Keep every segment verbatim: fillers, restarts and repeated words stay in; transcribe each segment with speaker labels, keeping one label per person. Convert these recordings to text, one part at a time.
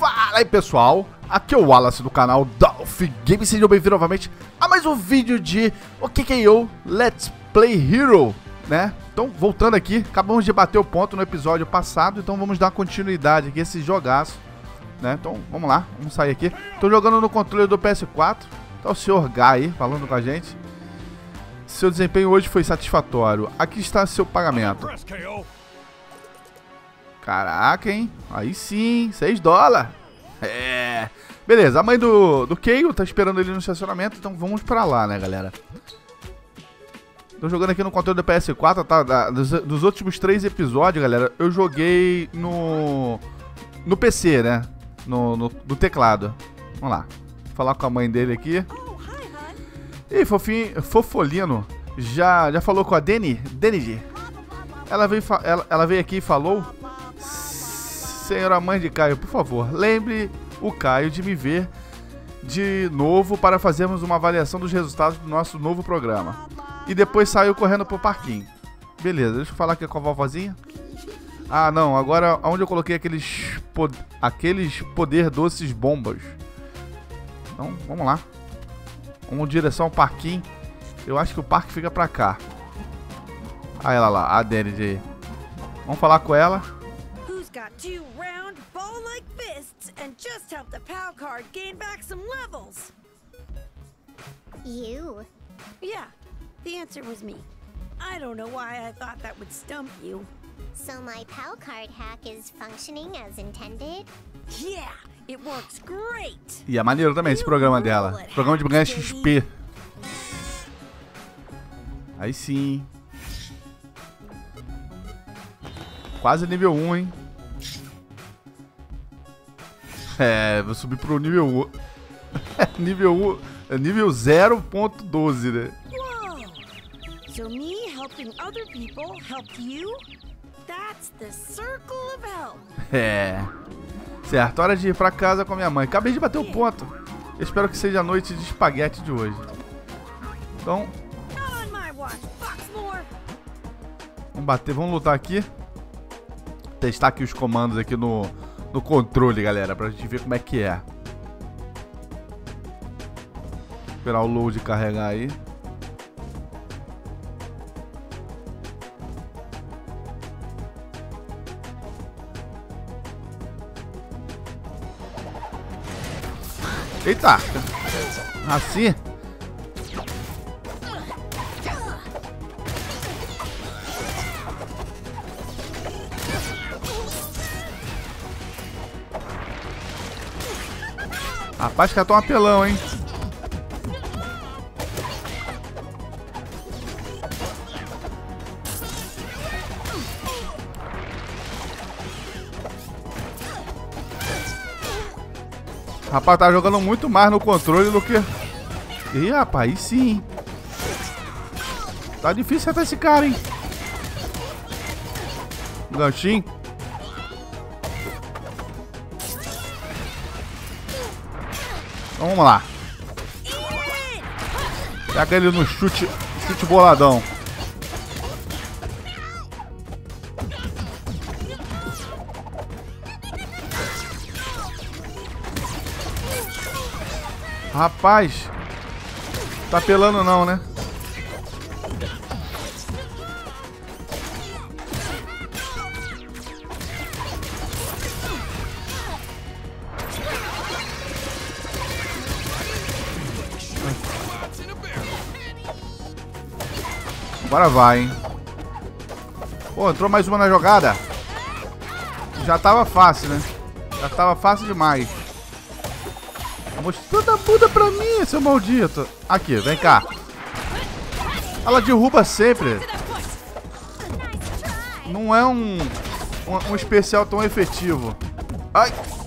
Speaker 1: Fala aí pessoal, aqui é o Wallace do canal Dolph Games, sejam bem-vindos novamente a mais um vídeo de O K K O Let's Play Hero, né? Então, voltando aqui, acabamos de bater o ponto no episódio passado, então vamos dar continuidade aqui a esse jogaço, né? Então, vamos lá, vamos sair aqui. Tô jogando no controle do P S quatro, tá o senhor Guy aí, falando com a gente. Seu desempenho hoje foi satisfatório, aqui está seu pagamento. Caraca, hein? Aí sim, seis dólares. É. Beleza, a mãe do, do Keio tá esperando ele no estacionamento, então vamos pra lá, né, galera? Tô jogando aqui no controle do P S quatro, tá? Da, dos, dos últimos três episódios, galera, eu joguei no... No P C, né? No, no, no teclado. Vamos lá. Vou falar com a mãe dele aqui. Ih, fofinho, fofolino. Já, já falou com a Deni? Deniji? Ela veio, ela, ela veio aqui e falou... Senhora mãe de Caio, por favor, lembre o Caio de me ver de novo para fazermos uma avaliação dos resultados do nosso novo programa. E depois saiu correndo pro parquinho. Beleza, deixa eu falar aqui com a vovozinha. Ah, não, agora onde eu coloquei aqueles, pod aqueles poder doces bombas. Então, vamos lá. Vamos em direção ao parquinho. Eu acho que o parque fica pra cá. Ah, ela lá, a Dennis aí. Vamos falar com ela.
Speaker 2: Two round ball-like fists and just help the PAL card gain back some levels.
Speaker 3: You?
Speaker 2: Yeah, the answer was me. I don't know why I thought that would stump you.
Speaker 3: So my PAL card hack is functioning as intended?
Speaker 2: Yeah, it works great.
Speaker 1: E é maneiro também esse programa dela. Programa de ganhar X P. Aí sim. Quase nível um, hein? É, vou subir pro nível um. nível um, nível zero ponto doze, né?
Speaker 2: Whoa. So me helping other people helped you? That's the circle of help.
Speaker 1: É. Certo, hora de ir pra casa com a minha mãe. Acabei de bater o ponto. Eu espero que seja a noite de espaguete de hoje. Então, vamos bater, vamos lutar aqui. Testar aqui os comandos aqui no, no controle, galera, pra gente ver como é que é. Esperar o load carregar aí. Eita! Assim? Rapaz, que é tão apelão, hein? Rapaz, tá jogando muito mais no controle do que... Ih, rapaz, aí sim. Tá difícil até esse cara, hein? Ganchinho. Então vamos lá. Pega ele no chute, chute boladão. Rapaz, tá pelando não, né? Agora vai, hein? Pô, entrou mais uma na jogada. Já tava fácil, né? Já tava fácil demais. Mostrando a bunda pra mim, seu maldito. Aqui, vem cá. Ela derruba sempre. Não é um, um, um especial tão efetivo. Ai.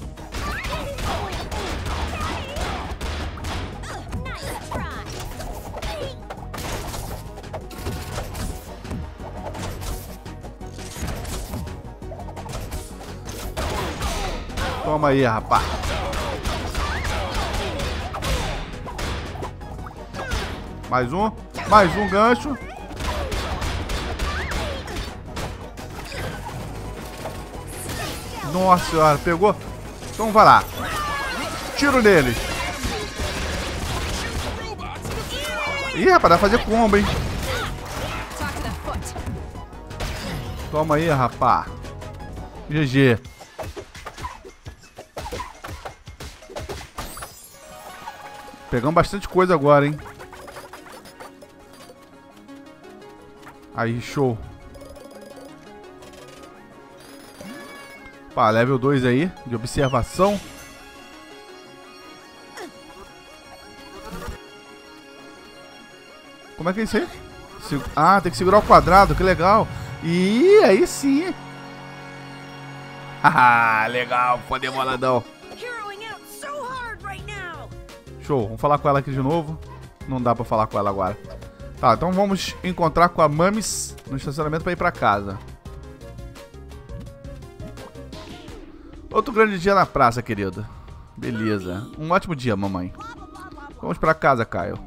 Speaker 1: Toma aí, rapaz. Mais um. Mais um gancho. Nossa senhora, pegou. Então vai lá. Tiro neles. Ih, rapaz, dá pra fazer combo, hein? Toma aí, rapá. G G. Pegamos bastante coisa agora, hein? Aí, show. Pá, level dois aí, de observação. Como é que é isso aí? Ah, tem que segurar o quadrado, que legal. Ih, aí sim. Haha, legal, poder boladão. Show, vamos falar com ela aqui de novo. Não dá pra falar com ela agora. Tá, então vamos encontrar com a Mamis no estacionamento pra ir pra casa. Outro grande dia na praça, querida. Beleza. Um ótimo dia, mamãe. Vamos pra casa, Caio.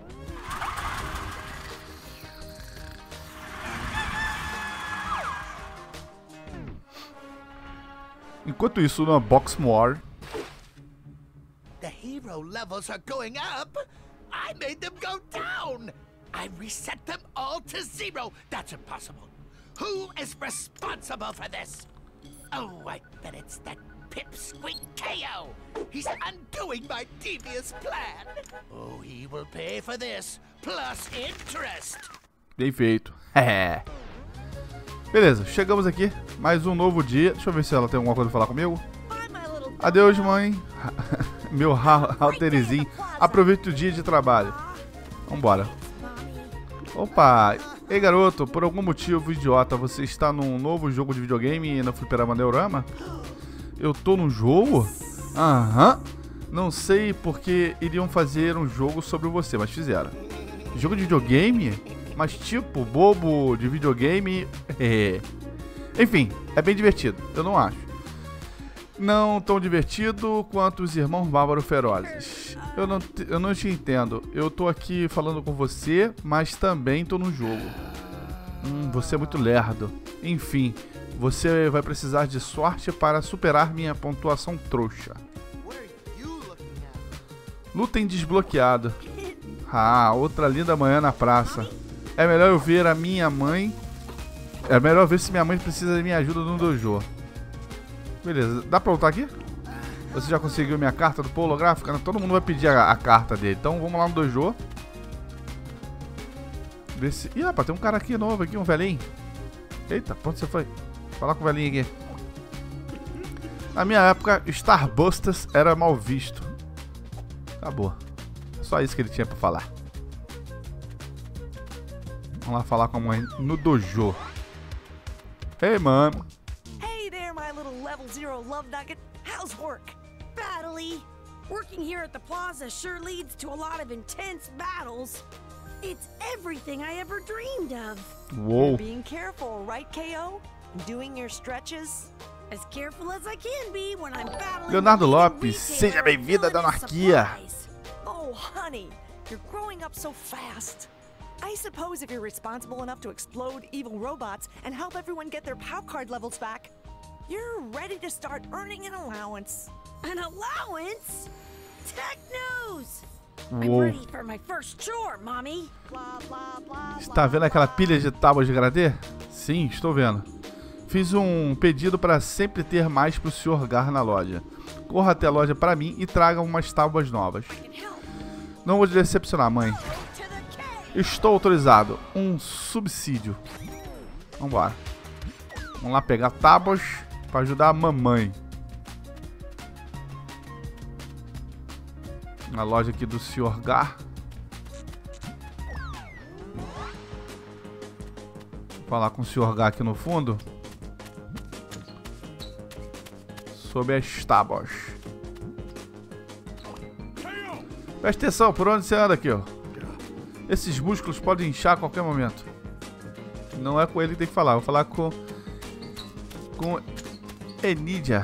Speaker 1: Enquanto isso, na Boxmoor.
Speaker 4: The hero levels are going up. I made them go down. I reset them all to zero. That's impossible. Who is responsible for this? Oh, I bet it's that pipsqueak K O. He's undoing my devious plan. Oh, he will pay for this, plus interest.
Speaker 1: Bem feito. É. Beleza, chegamos aqui. Mais um novo dia. Deixa eu ver se ela tem alguma coisa pra falar comigo. Adeus, mãe. Meu halterizinho. Aproveite o dia de trabalho. Vambora. Opa. Ei, garoto, por algum motivo idiota, você está num novo jogo de videogame no Fliperama Neurama? Eu tô num jogo? Aham. Não sei porque iriam fazer um jogo sobre você, mas fizeram. Jogo de videogame? Mas tipo, bobo de videogame. Enfim, é bem divertido, eu não acho. Não tão divertido quanto os irmãos Bárbaro Ferozes. Eu não, te, eu não te entendo. Eu tô aqui falando com você, mas também tô no jogo. Hum, você é muito lerdo. Enfim, você vai precisar de sorte para superar minha pontuação trouxa. Lutem desbloqueado. Ah, outra linda manhã na praça. É melhor eu ver a minha mãe. É melhor ver se minha mãe precisa de minha ajuda no dojo. Beleza, dá pra voltar aqui? Você já conseguiu minha carta do holográfica? Todo mundo vai pedir a, a carta dele. Então vamos lá no dojo. Ver se... Ih, rapaz, tem um cara aqui novo aqui, um velhinho. Eita, pra onde você foi? Falar com o velhinho aqui. Na minha época, Starbusters era mal visto. Acabou. Só isso que ele tinha pra falar. Vamos lá falar com a mãe no dojo. Hey, mano.
Speaker 2: Hey there, my little level zero love nugget. How's work? Battly. Working here at the plaza sure leads to a lot of intense battles. It's everything I ever dreamed of.
Speaker 1: Whoa.
Speaker 5: You're being careful, right, K O? Doing your stretches?
Speaker 2: As careful as I can be when I'm battling.
Speaker 1: Leonardo Lopes, seja bem-vinda da anarquia.
Speaker 5: Oh, honey, you're growing up so fast. I suppose if you're responsible enough to explode evil robots and help everyone get their POW card levels back, you're ready to start earning an allowance.
Speaker 2: An allowance? Tech news! I'm
Speaker 1: Uou.
Speaker 2: ready for my first chore, mommy.
Speaker 5: Blah, blah, blah,
Speaker 1: Está vendo aquela pilha de tábuas de gradê? Sim, estou vendo. Fiz um pedido para sempre ter mais para o senhor Gar na loja. Corra até a loja para mim e traga umas tábuas novas. Não vou te decepcionar, mãe. Estou autorizado. Um subsídio. Vambora. Vamos lá pegar tábuas para ajudar a mamãe. Na loja aqui do senhor Gar. Vou falar com o senhor Gar aqui no fundo. Sobre as tábuas. Presta atenção, por onde você anda aqui, ó. Esses músculos podem inchar a qualquer momento. Não é com ele que tem que falar. Vou falar com... Com... Enidia.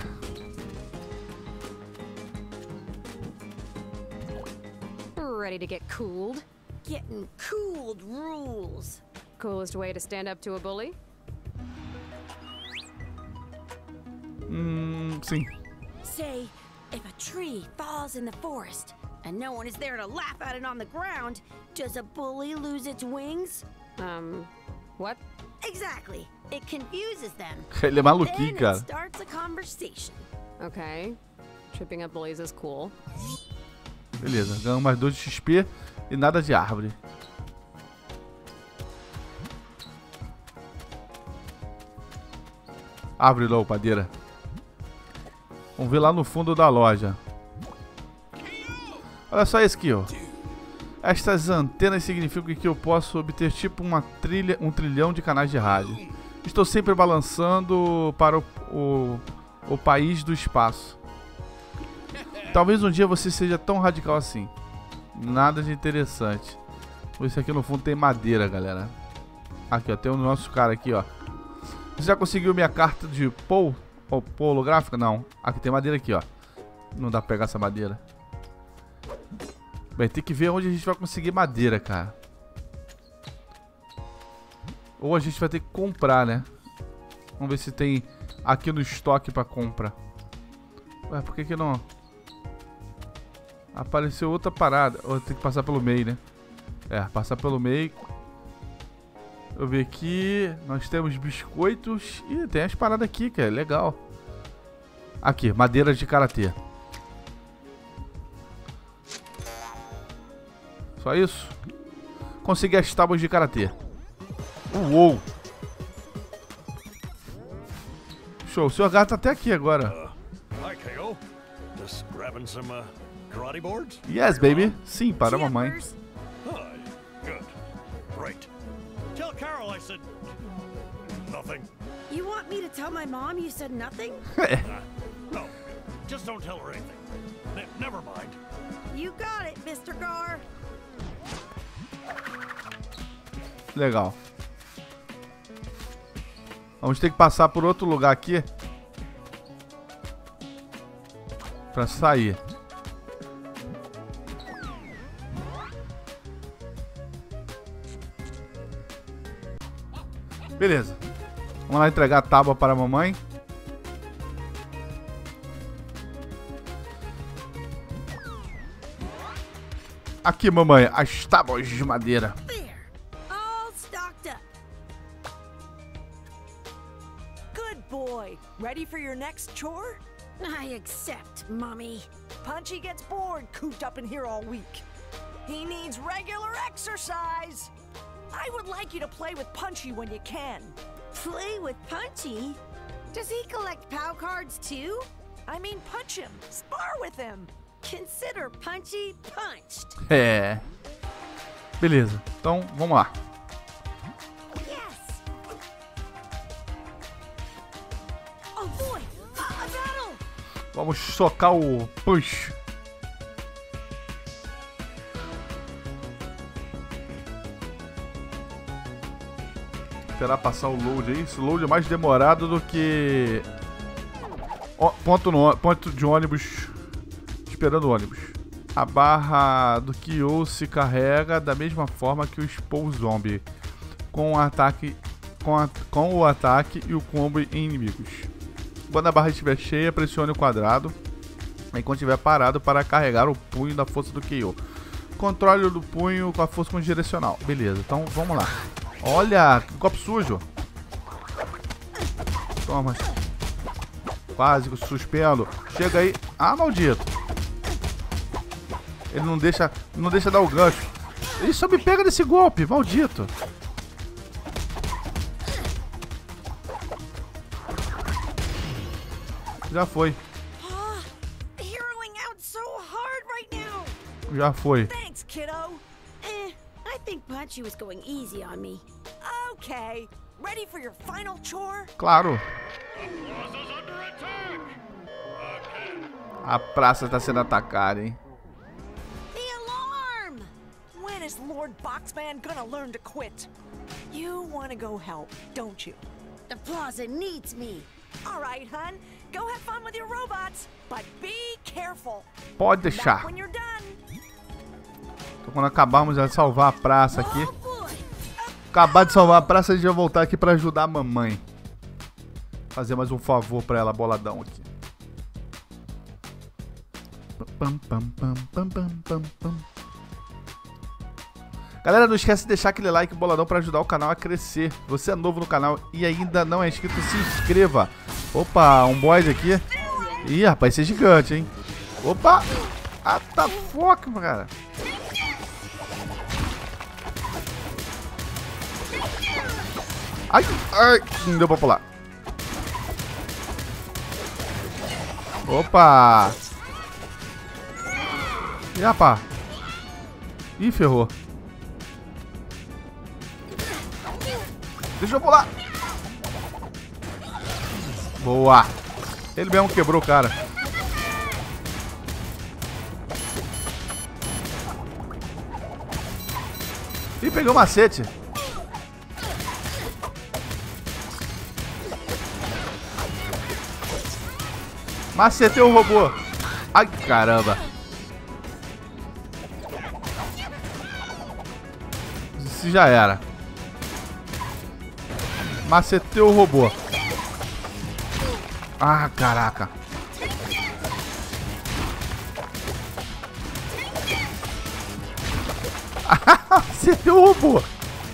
Speaker 6: Ready to get cooled?
Speaker 2: Getting cooled rules.
Speaker 6: Coolest way to stand up to a bully?
Speaker 1: Hum, sim.
Speaker 2: Say, If a tree falls in the forest and no one is there to laugh at it on the ground, does a bully lose its wings?
Speaker 6: Um, what?
Speaker 2: Exactly. It confuses them.
Speaker 1: Ele é maluquinho,
Speaker 2: Then it
Speaker 1: cara.
Speaker 2: starts a conversation.
Speaker 6: Okay. Tripping up bullies is cool.
Speaker 1: Beleza, ganhamos mais dois de X P e nada de árvore. Árvore não, madeira. Vamos ver lá no fundo da loja. Olha só esse aqui, ó. Estas antenas significam que eu posso obter tipo uma trilha, um trilhão de canais de rádio. Estou sempre balançando para o, o, o país do espaço. Talvez um dia você seja tão radical assim. Nada de interessante. Esse aqui no fundo tem madeira, galera. Aqui, ó. Tem o nosso cara aqui, ó. Você já conseguiu minha carta de Paul? Ou Paul holográfica? Não. Aqui tem madeira aqui, ó. Não dá pra pegar essa madeira. Bem, tem que ver onde a gente vai conseguir madeira, cara. Ou a gente vai ter que comprar, né? Vamos ver se tem aqui no estoque pra compra. Ué, por que que não... Apareceu outra parada. Ou tem que passar pelo meio, né? É, passar pelo meio. Eu ver aqui. Nós temos biscoitos. Ih, tem as paradas aqui, que é legal. Aqui, madeira de karatê. Só isso? Consegui as tábuas de karatê. Uou! Show, o senhor gato tá até aqui agora.
Speaker 7: Hi, K O. Just grabbing some uh, karate boards?
Speaker 1: Yes, baby. Sim, para a mamãe.
Speaker 2: Jeepers.
Speaker 7: Hi. Good. Great. Tell Carol I said nothing.
Speaker 2: You want me to tell my mom you said nothing?
Speaker 7: No, just don't tell her anything. Ne never mind.
Speaker 2: You got it, Mister Gar.
Speaker 1: Legal. Vamos ter que passar por outro lugar aqui pra sair. Beleza. Vamos lá entregar a tábua para a mamãe. Aqui, mamãe, as tábuas de madeira.
Speaker 2: There. All stocked up.
Speaker 5: Good boy. Ready for your next chore?
Speaker 2: I accept, Mommy.
Speaker 5: Punchy gets bored cooped up in here all week. He needs regular exercise. I would like you to play with Punchy when you can.
Speaker 2: Play with Punchy? Does he collect POW cards too?
Speaker 5: I mean, punch him. Spar with him.
Speaker 2: Consider Punchy punched.
Speaker 1: É. Beleza. Então, vamos lá.
Speaker 2: Yes. Oh boy, a, a battle.
Speaker 1: Vamos socar o punch. Esperar passar o load aí. Esse load é mais demorado do que Ó, ponto, no, ponto de ônibus. Esperando o ônibus. A barra do K O se carrega da mesma forma que o Spawn Zombie, com o ataque, com, a, com o ataque e o combo em inimigos. Quando a barra estiver cheia, pressione o quadrado enquanto estiver parado para carregar o punho da força do K O. Controle do punho com a força com direcional. Beleza, então vamos lá. Olha, que copo sujo. Toma. Quase que suspendo. Chega aí. Ah, maldito. Ele não deixa, não deixa dar o gancho. Ele só me pega nesse golpe, maldito. Já foi.
Speaker 2: Heroing out so hard right now.
Speaker 1: Já foi.
Speaker 5: Thanks, kiddo.
Speaker 2: Eh, I think Punchy was going easy on me.
Speaker 5: Okay. Ready for your final chore?
Speaker 1: Claro. A praça está sendo atacada, hein?
Speaker 2: The alarm!
Speaker 5: When is Lord Boxman gonna learn to quit? You wanna go help, don't you?
Speaker 2: The plaza needs me.
Speaker 5: All right, hun. Go have fun with your robots, but be careful.
Speaker 1: Pode
Speaker 5: Back
Speaker 1: deixar.
Speaker 5: when you're done.
Speaker 1: Então, quando acabarmos de salvar a praça aqui,
Speaker 2: Oh boy!
Speaker 1: acabar de salvar a praça, a gente vai voltar aqui para ajudar a mamãe. Fazer mais um favor para ela, boladão aqui. Pam, pam, pam, pam, pam, pam, pam. Galera, não esquece de deixar aquele like boladão pra ajudar o canal a crescer. Você é novo no canal e ainda não é inscrito, se inscreva. Opa, um boss aqui. Ih, rapaz, esse é gigante, hein? Opa! Ah, tá foca, cara. Ai, ai, não deu pra pular. Opa! Ih, rapaz. Ih, ferrou. Deixa eu pular. Boa. Ele mesmo quebrou o cara. Ih, peguei o macete. Macetei o robô. Ai, caramba. Isso já era. Macetei o robô. Ah, caraca. Macetei o robô.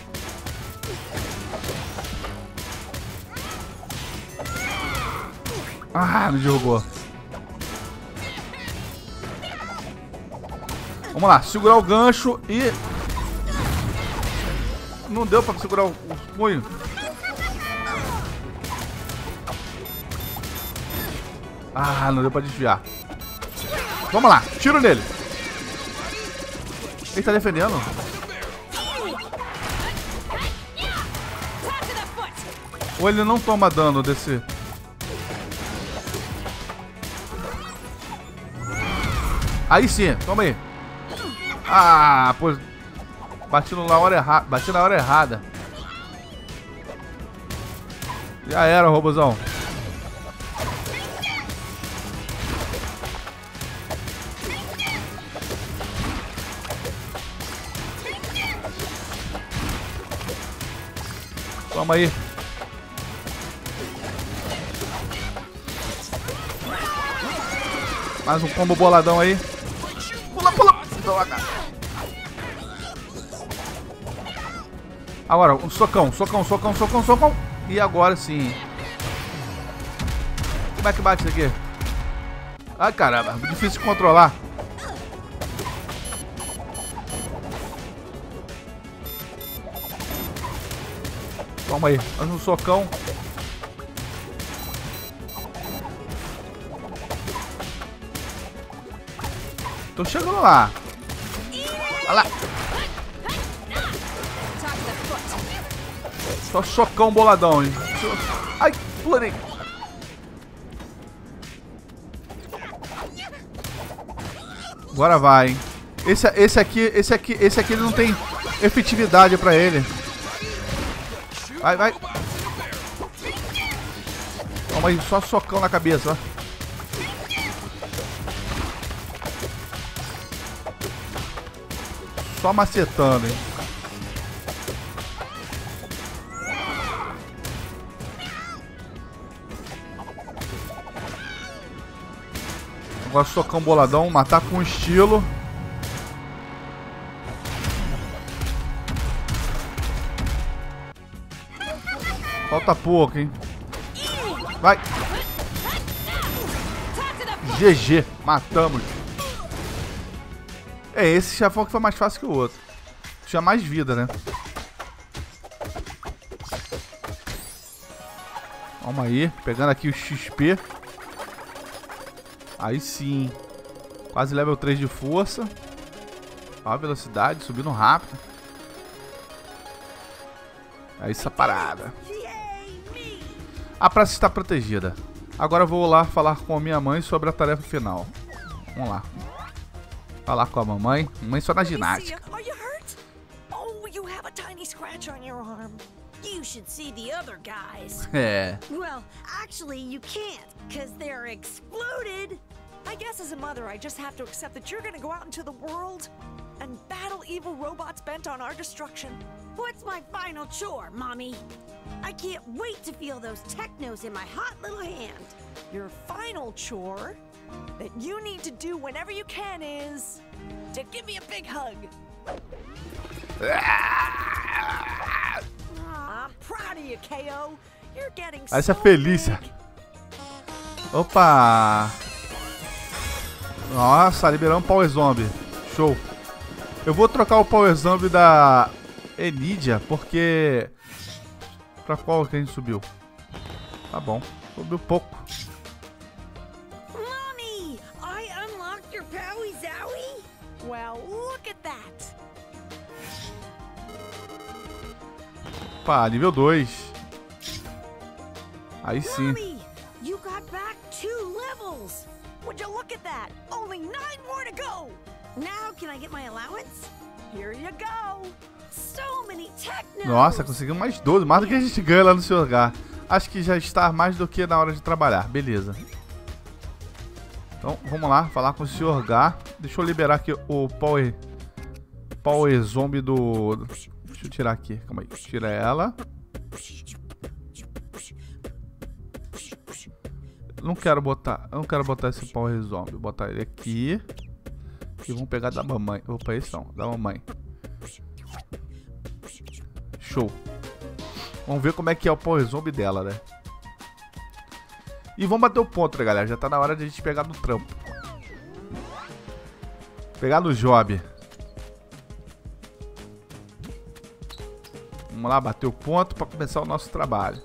Speaker 1: Ah, me derrubou. Vamos lá, segurar o gancho e... Não deu pra segurar o, o punho. Ah, não deu pra desviar. Vamos lá, tiro nele. Ele tá defendendo. Ou ele não toma dano desse... Aí sim, toma aí. Ah, pô. Bati na hora errada. Bati na hora errada. Já era, robôzão. Toma aí. Mais um combo boladão aí. Pula, pula. Agora, um socão, socão, socão, socão, socão. E agora sim. Como é que bate isso aqui? Ai, caramba, difícil de controlar. Toma aí, mais um socão. Tô chegando lá. Olha lá. Só socão boladão, hein? Ai, pulei. Agora vai, hein? Esse, esse aqui, esse aqui, esse aqui ele não tem efetividade pra ele. Vai, vai. Toma aí, só socão na cabeça, ó. Só macetando, hein? Agora socão boladão, matar com estilo. Falta pouco, hein? Vai! G G, matamos. É, esse chefão que foi mais fácil que o outro. Tinha mais vida, né? Calma aí, pegando aqui o X P. Aí sim. Quase level três de força. Ó a velocidade, subindo rápido. É essa parada. A praça está protegida. Agora eu vou lá falar com a minha mãe sobre a tarefa final. Vamos lá. Falar com a mamãe. Mãe só na ginástica.
Speaker 2: Are you hurt? Oh, you have a tiny scratch on your arm. You should see the other guys.
Speaker 1: É.
Speaker 2: Well, actually, you can't, because they're exploded.
Speaker 5: I guess as a mother, I just have to accept that you're gonna go out into the world and battle evil robots bent on our destruction.
Speaker 2: What's my final chore, Mommy? I can't wait to feel those technos in my hot little hand.
Speaker 5: Your final chore that you need to do whenever you can is to give me a big hug. I'm proud of you, K O. You're getting so
Speaker 1: Essa é Felícia.
Speaker 5: big.
Speaker 1: Opa! Nossa, liberamos o Power Zombie. Show. Eu vou trocar o Power Zombie da Enidia, porque... Pra qual que a gente subiu? Tá bom. Subiu pouco.
Speaker 2: Mommy, I unlocked your Powie Zowie.
Speaker 5: Well, look at that.
Speaker 1: Opa, nível dois. Aí sim.
Speaker 2: Mommy, you got back two levels.
Speaker 5: Would you look at that? Only nine more to go.
Speaker 2: Now can I get my allowance?
Speaker 5: Here you go.
Speaker 2: So many technos.
Speaker 1: Nossa, conseguimos mais doze. Mais do que a gente ganha lá no seu lugar. Acho que já está mais do que na hora de trabalhar. Beleza. Então, vamos lá. Falar com o senhor Gar. Deixa eu liberar aqui o Power... Power Zombie do... Deixa eu tirar aqui. Calma aí. Tira ela. Não quero botar... Eu não quero botar esse Power Zombie. Vou botar ele aqui. E vamos pegar da mamãe. Opa, esse não. Da mamãe. Show. Vamos ver como é que é o Power Zombie dela, né? E vamos bater o ponto, né, galera? Já tá na hora de a gente pegar no trampo. Pegar no job. Vamos lá, bater o ponto para começar o nosso trabalho.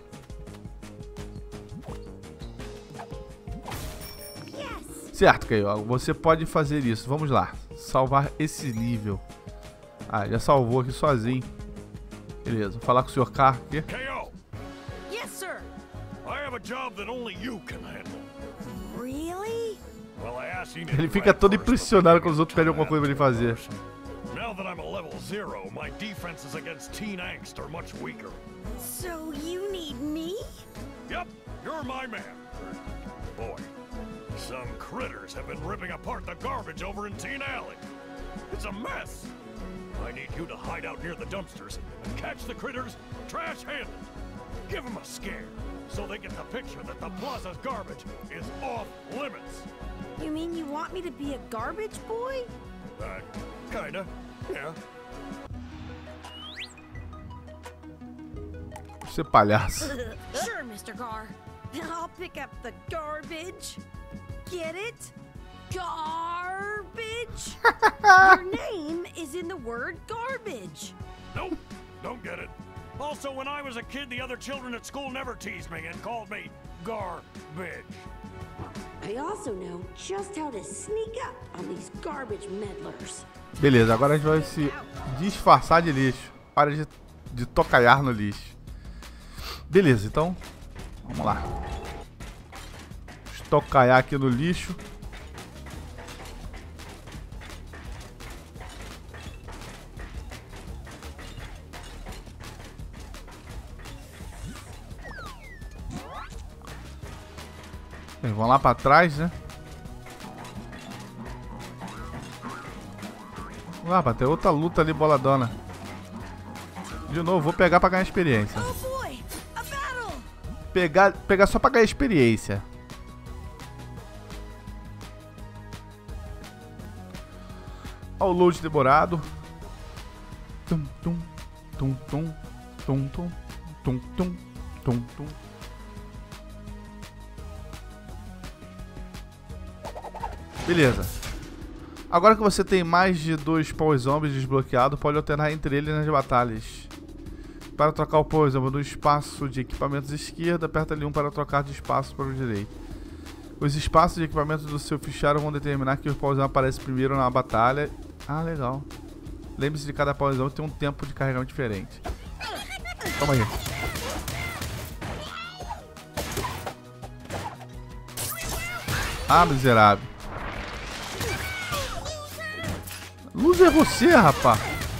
Speaker 1: Certo, Caio. Você pode fazer isso. Vamos lá. Salvar esse nível. Ah, já salvou aqui sozinho. Beleza. Vou falar com o senhor Carr aqui.
Speaker 7: K O,
Speaker 2: Yes, sir.
Speaker 7: I have a job that only you can handle.
Speaker 2: Really?
Speaker 7: Well, I asked you to
Speaker 1: Ele
Speaker 7: do
Speaker 1: fica
Speaker 7: that
Speaker 1: todo
Speaker 7: first,
Speaker 1: impressionado
Speaker 7: but
Speaker 1: quando os outros pedem alguma coisa pra ele fazer.
Speaker 7: Now that I'm a level zero, my defenses against teen angst are much weaker.
Speaker 2: So you need me?
Speaker 7: Yep, you're my man. Boy, some critters have been ripping apart the garbage over in Teen Alley. It's a mess. I need you to hide out near the dumpsters and catch the critters trash-handed. Give them a scare so they get the picture that the plaza's garbage is off limits.
Speaker 2: You mean you want me to be a garbage boy?
Speaker 7: Uh, kinda, yeah.
Speaker 1: Você é palhaço.
Speaker 2: Sure, Mister Gar. I'll pick up the garbage. Get it? Garbage? Your name is in the word garbage.
Speaker 7: Nope, don't get it. Also, when I was a kid, the other children at school never teased me and called me garbage.
Speaker 2: I also know just how to sneak up on these garbage meddlers.
Speaker 1: Beleza, agora a gente vai se disfarçar de lixo. Hora de, de tocaiar no lixo. Beleza, então vamos lá. Estocaiar aqui no lixo. Eles vão lá pra trás, né? Ah, pra ter outra luta ali boladona. De novo, vou pegar pra ganhar experiência.
Speaker 2: Oh boy, a battle!
Speaker 1: Pegar, pegar só pra ganhar experiência. Olha o load demorado. Tum, tum, tum, tum, tum, tum, tum, tum, tum, tum. Beleza. Agora que você tem mais de dois Power Zombies desbloqueados, pode alternar entre eles nas batalhas. Para trocar o Power Zombie no espaço de equipamentos esquerda, aperta ali um para trocar de espaço para o direito. Os espaços de equipamentos do seu fichário vão determinar que o Power Zombie aparece primeiro na batalha. Ah, legal. Lembre-se de cada Power Zombie ter um tempo de carregamento diferente. Toma aí. Ah, miserável. Luz é você, rapá.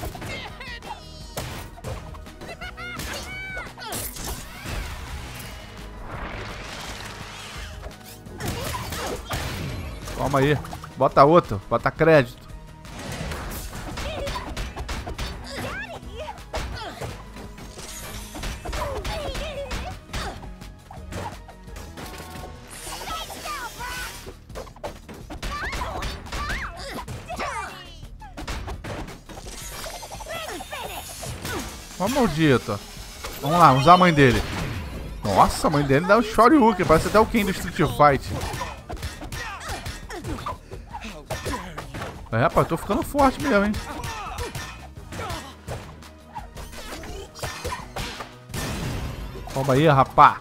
Speaker 1: Toma aí. Bota outro. Bota crédito. Ó, maldito. Vamos lá, usar a mãe dele. Nossa, a mãe dele dá um Shoryuken. Parece até o Ken do Street Fight. É, rapaz, tô ficando forte mesmo, hein? Toma aí, rapá.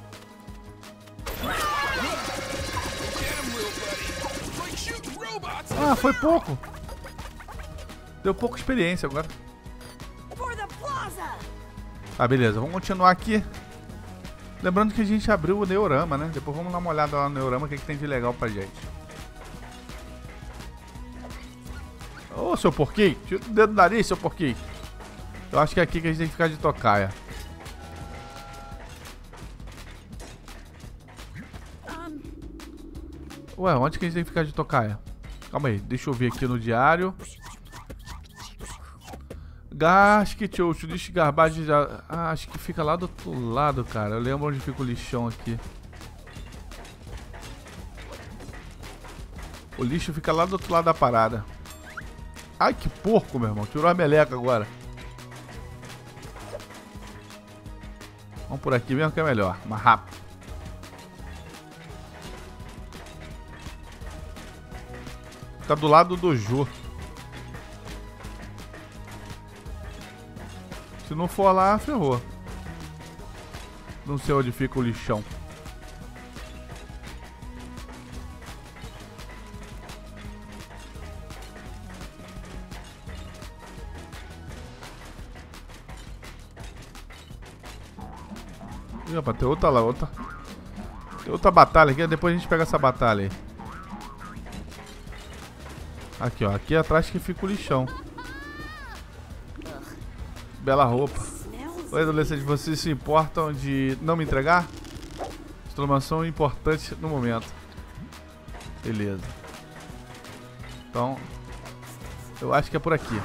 Speaker 1: Ah, foi pouco. Deu pouca experiência agora. Ah, beleza. Vamos continuar aqui. Lembrando que a gente abriu o Neorama, né? Depois vamos dar uma olhada lá no Neorama, o que, que tem de legal pra gente. Ô, seu porquinho. Tira o dedo do nariz, seu porquinho. Eu acho que é aqui que a gente tem que ficar de tocaia. Ué, onde que a gente tem que ficar de tocaia? Calma aí, deixa eu ver aqui no diário. Gasket ou lixo garbage já... Ah, acho que fica lá do outro lado, cara. Eu lembro onde fica o lixão aqui. O lixo fica lá do outro lado da parada. Ai, que porco, meu irmão. Tirou a meleca agora. Vamos por aqui mesmo que é melhor. Mais rápido. Fica do lado do Jô. Se não for lá, ferrou. Não sei onde fica o lixão. Ih, rapaz, tem outra lá, outra. Tem outra batalha aqui, depois a gente pega essa batalha aí. Aqui, ó. Aqui atrás que fica o lixão. Bela roupa. Oi, adolescente, vocês se importam de não me entregar? Exclamação importante no momento. Beleza. Então, eu acho que é por aqui.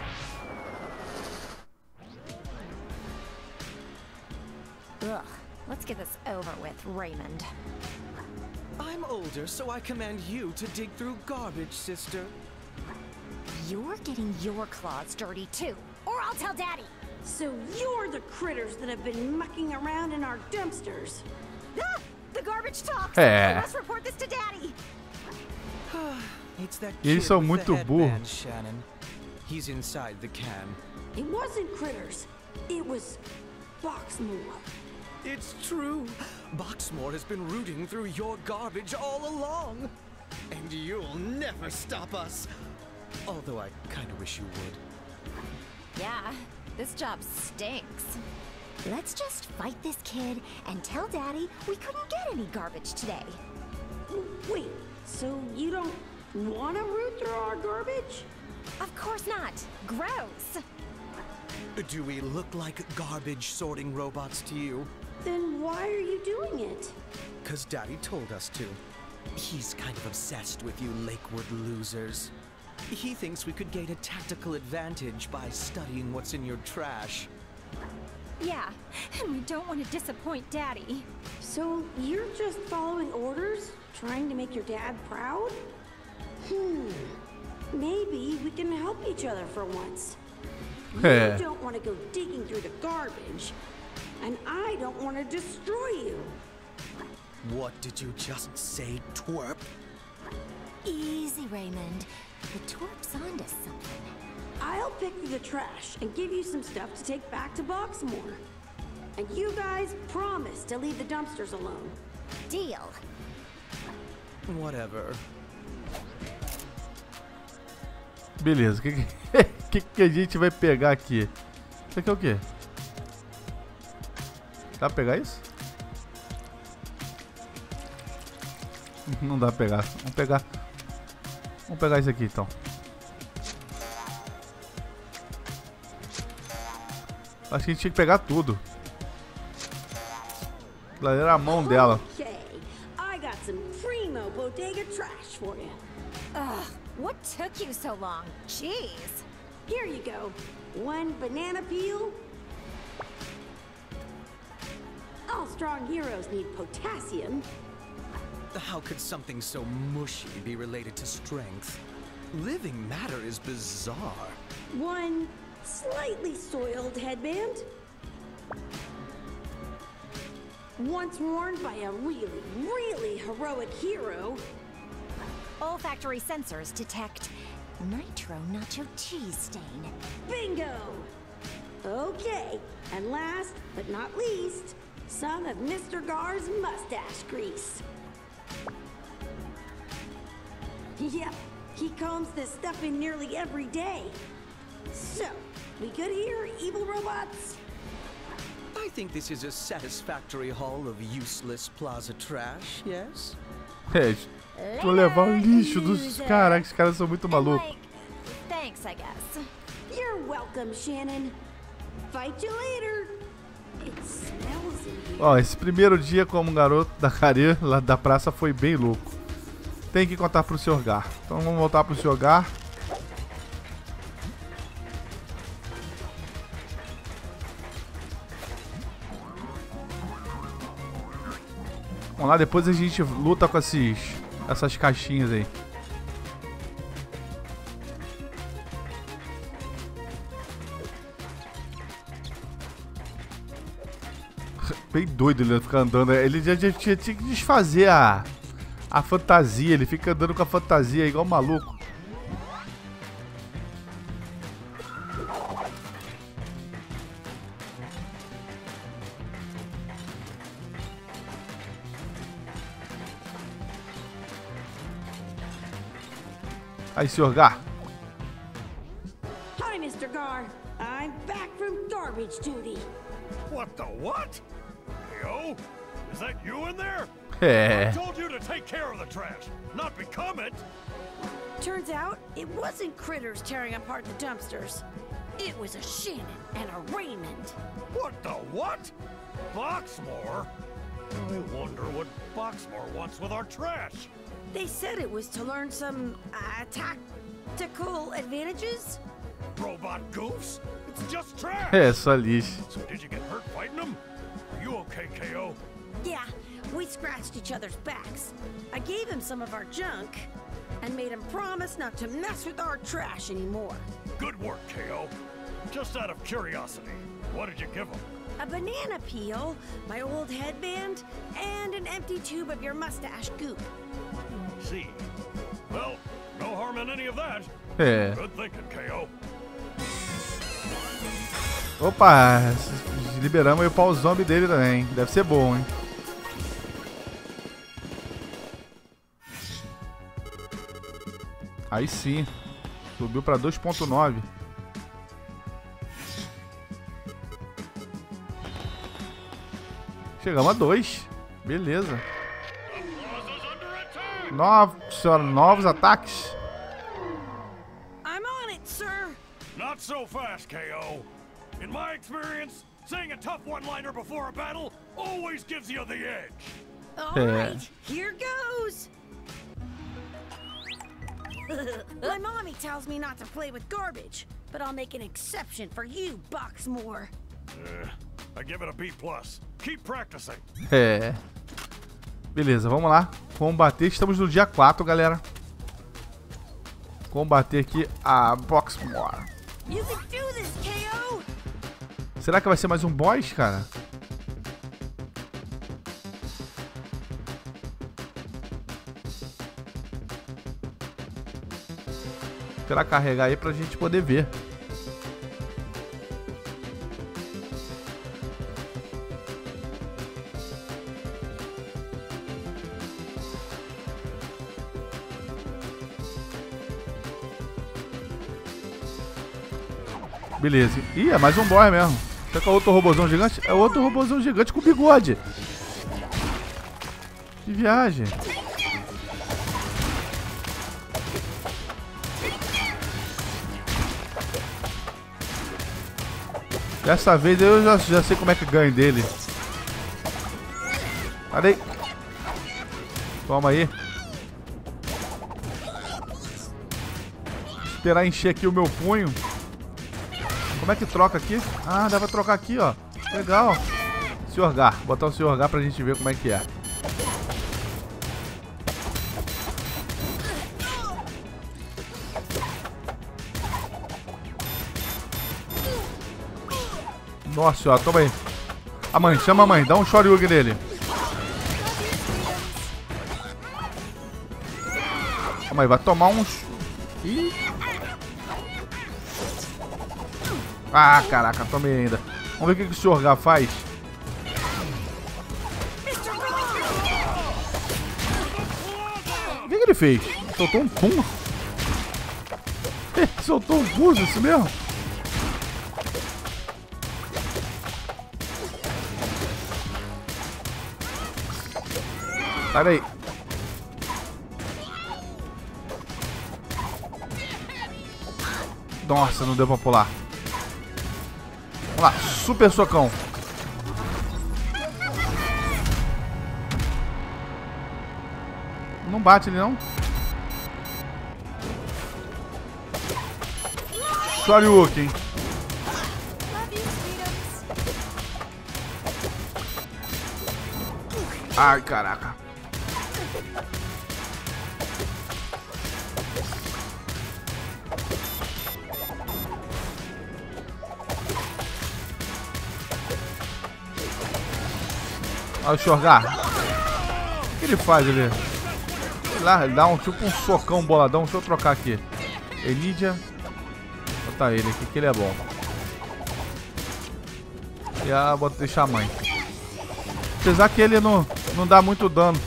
Speaker 8: Ugh, let's get this over with, Raymond.
Speaker 9: I'm older, so I command you to dig through garbage, sister.
Speaker 8: You're getting your claws dirty too, or I'll tell Daddy.
Speaker 2: So you're the critters that have been mucking around in our dumpsters.
Speaker 8: Ah, the garbage talks.
Speaker 1: É.
Speaker 8: I must report this to Daddy.
Speaker 9: It's that
Speaker 1: E eles
Speaker 9: kid
Speaker 1: são
Speaker 9: with
Speaker 1: muito
Speaker 9: the
Speaker 1: burros.
Speaker 9: headband, Shannon. He's inside the can.
Speaker 2: It wasn't critters. It was Boxmore.
Speaker 9: It's true. Boxmore has been rooting through your garbage all along. And you'll never stop us. Although I kind of wish you would.
Speaker 8: Yeah, this job stinks. Let's just fight this kid and tell Daddy we couldn't get any garbage today.
Speaker 2: Wait, so you don't want to root through our garbage?
Speaker 8: Of course not. Gross.
Speaker 9: Do we look like garbage sorting robots to you?
Speaker 2: Then why are you doing it?
Speaker 9: Cause Daddy told us to. He's kind of obsessed with you Lakewood losers. He thinks we could gain a tactical advantage by studying what's in your trash.
Speaker 8: Yeah, and we don't want to disappoint Daddy.
Speaker 2: So you're just following orders? Trying to make your dad proud? Hmm. Maybe we can help each other for once.
Speaker 1: É.
Speaker 2: You don't want to go digging through the garbage. And I don't want to destroy you.
Speaker 9: What did you just say, twerp?
Speaker 8: Easy, Raymond. The twerp's onto something.
Speaker 2: I'll pick through the trash and give you some stuff to take back to Boxmore. And you guys promise to leave the dumpsters alone.
Speaker 8: Deal.
Speaker 9: Whatever.
Speaker 1: Beleza, o que, que, que a gente vai pegar aqui? Isso aqui é o quê? Dá pra pegar isso? Não dá pra pegar. Vamos pegar. Vamos pegar isso aqui então. Acho que a gente tinha que pegar tudo. Lá era a mão dela.
Speaker 2: Okay, I got some primo bodega trash for you.
Speaker 8: Ugh, what took you so long? Jeez.
Speaker 2: Here you go. One banana peel. All strong heroes need potassium.
Speaker 9: How could something so mushy be related to strength? Living matter is bizarre.
Speaker 2: One Slightly soiled headband. Once worn by a really, really heroic hero.
Speaker 8: Olfactory sensors detect nitro nacho cheese stain.
Speaker 2: Bingo! Okay, and last but not least, some of Mister Gar's mustache grease. Yep, he combs this stuff in nearly every day. So, we good here, evil robots?
Speaker 9: I think this is a satisfactory haul of useless plaza trash, yes?
Speaker 1: É, vou levar o lixo dos caras, os caras são muito malucos.
Speaker 8: Like, thanks, I guess.
Speaker 2: You're welcome, Shannon. Fight you later. It smells in here.
Speaker 1: Ó, esse primeiro dia como garoto da careia lá da praça foi bem louco. Tem que contar pro senhor Gar. Então vamos voltar pro senhor Gar. Vamos lá, depois a gente luta com esses, essas caixinhas aí. Bem doido ele ficar andando. Ele já, já tinha, tinha que desfazer a, a fantasia. Ele fica andando com a fantasia igual um maluco. Aí, senhor Gar.
Speaker 2: Hi, Mister Gar. I'm back from garbage duty.
Speaker 7: What the what? Yo, is that you in there?
Speaker 1: É.
Speaker 7: I told you to take care of the trash, not become it.
Speaker 2: Turns out it wasn't critters tearing apart the dumpsters. It was a Shannon and a Raymond.
Speaker 7: What the what? Boxmore? I wonder what Boxmore wants with our trash.
Speaker 2: They said it was to learn some uh, tactical advantages.
Speaker 7: Robot goofs? It's just trash.
Speaker 1: É, só lixo.
Speaker 7: So did you get hurt fighting them? Are you okay, K O?
Speaker 2: Yeah, we scratched each other's backs. I gave him some of our junk and made him promise not to mess with our trash anymore.
Speaker 7: Good work, K O. Just out of curiosity, what did you give him?
Speaker 2: A banana peel, my old headband, and an empty tube of your mustache goop.
Speaker 7: See. Well, no harm in any of that.
Speaker 1: É.
Speaker 7: Good thinking, K O.
Speaker 1: Opa, liberamos aí o pau zombie dele também. Deve ser bom, hein? Aí sim. Subiu pra dois ponto nove. Chegamos a dois. Beleza. Novos, novos ataques.
Speaker 2: I'm on it, sir.
Speaker 7: Not so fast, K O. In my experience, saying a tough one-liner before a battle always gives you the edge.
Speaker 2: All
Speaker 1: Yeah.
Speaker 2: right, here goes. My mommy tells me not to play with garbage, but I'll make an exception for you, Boxmore.
Speaker 7: Uh, I give it a B plus. Keep practicing.
Speaker 1: É. Beleza, vamos lá. Combater. Estamos no dia quatro, galera. Combater aqui a Boxmore.
Speaker 2: You can do this, K O.
Speaker 1: Será que vai ser mais um boss, cara? Esperar carregar aí pra gente poder ver. Beleza. Ih, é mais um boss mesmo. Será que é outro robôzão gigante? É outro robôzão gigante com bigode. Que viagem. Dessa vez eu já, já sei como é que ganho dele. Cadê? Toma aí. Esperar encher aqui o meu punho. Como é que troca aqui? Ah, dá pra trocar aqui, ó. Legal. senhor Gar. Botar o senhor Gar pra gente ver como é que é. Nossa senhora, toma aí. A mãe, chama a mãe, dá um Shoryuken nele. A mãe vai tomar uns... Ih. Ah, caraca, tomei ainda. Vamos ver o que, que o senhor Gá faz. O que, que ele fez? Soltou um pum. Ele soltou um buzo, isso mesmo? Sai daí. Nossa, não deu pra pular. Vamos lá, super socão. Não bate ele, não. Shoryuken. Ai, caraca. Olha o Shoryuken. O que ele faz ali? Sei lá, ele dá um tipo um socão boladão. Deixa eu trocar aqui. Elidia. Vou botar ele aqui que ele é bom. E ah, vou deixar a mãe. Apesar que ele não, não dá muito dano.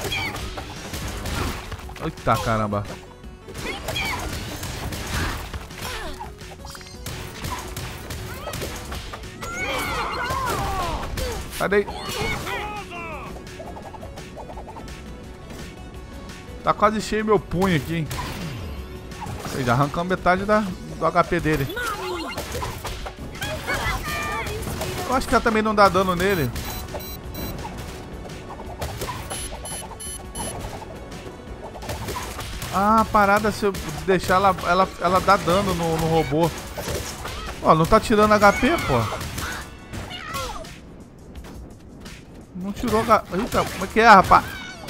Speaker 1: Eita caramba. Sai daí. Tá quase cheio meu punho aqui, hein? Já arrancamos metade da, do H P dele. Eu acho que ela também não dá dano nele. Ah, a parada, se eu deixar ela, ela, ela dá dano no, no robô. Ó, não tá tirando H P, pô. Não tirou H P. Eita, como é que é, rapaz?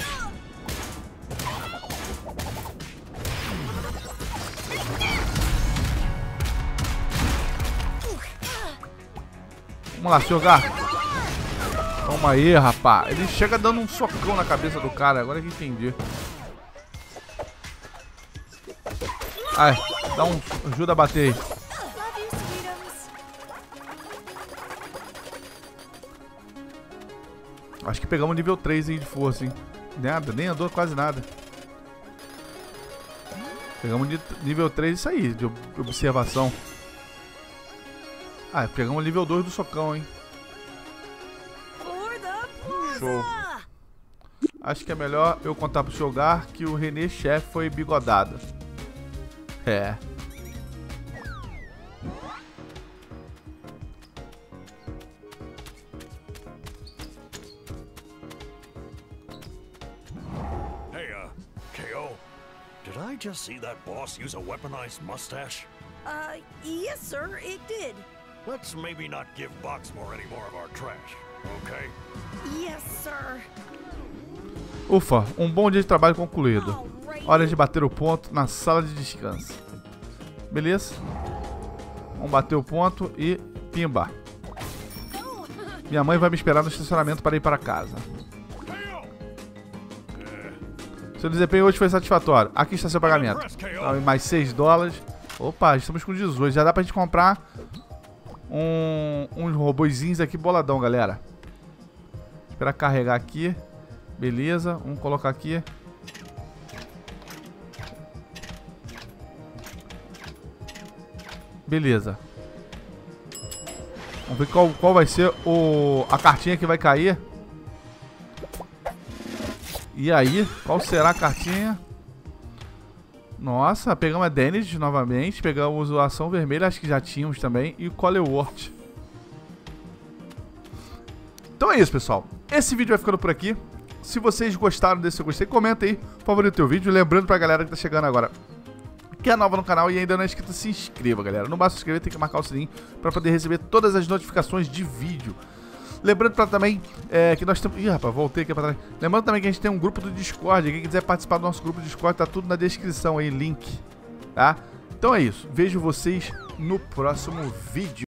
Speaker 1: Vamos lá, senhor Gá. Toma aí, rapaz. Ele chega dando um socão na cabeça do cara. Agora que entendi. Ai, dá um... ajuda a bater aí. Acho que pegamos nível três aí de força, hein. Nada, nem andou quase nada. Pegamos nível três, isso aí, de observação. Ah, pegamos nível dois do socão, hein. Show. Acho que é melhor eu contar pro Shogar que o René Chef foi bigodado. É.
Speaker 7: Hey, uh, K O, did I just see that boss use a weaponized mustache?
Speaker 2: Uh, yes, sir, it did.
Speaker 7: Let's maybe not give Boxmore any more of our trash, okay?
Speaker 2: Yes, sir.
Speaker 1: Ufa, um bom dia de trabalho concluído. Hora de bater o ponto na sala de descanso. Beleza? Vamos bater o ponto e pimba. Minha mãe vai me esperar no estacionamento para ir para casa. Seu desempenho hoje foi satisfatório. Aqui está seu pagamento. Mais seis dólares. Opa, estamos com dezoito. Já dá pra gente comprar um, uns robozinhos aqui boladão, galera. Esperar carregar aqui. Beleza, vamos colocar aqui. Beleza. Vamos ver qual, qual vai ser o, a cartinha que vai cair. E aí, qual será a cartinha? Nossa, pegamos a Dennis novamente. Pegamos o Ação Vermelha, acho que já tínhamos também. E o Colewort. Então é isso, pessoal. Esse vídeo vai ficando por aqui. Se vocês gostaram desse, eu gostei, comenta aí, favorito o vídeo. Lembrando pra galera que tá chegando agora, que é nova no canal e ainda não é inscrito, se inscreva, galera. Não basta se inscrever, tem que marcar o sininho pra poder receber todas as notificações de vídeo. Lembrando pra também é, que nós temos... Ih, rapaz, voltei aqui pra trás. Lembrando também que a gente tem um grupo do Discord. Quem quiser participar do nosso grupo do Discord, tá tudo na descrição aí, link. Tá? Então é isso. Vejo vocês no próximo vídeo.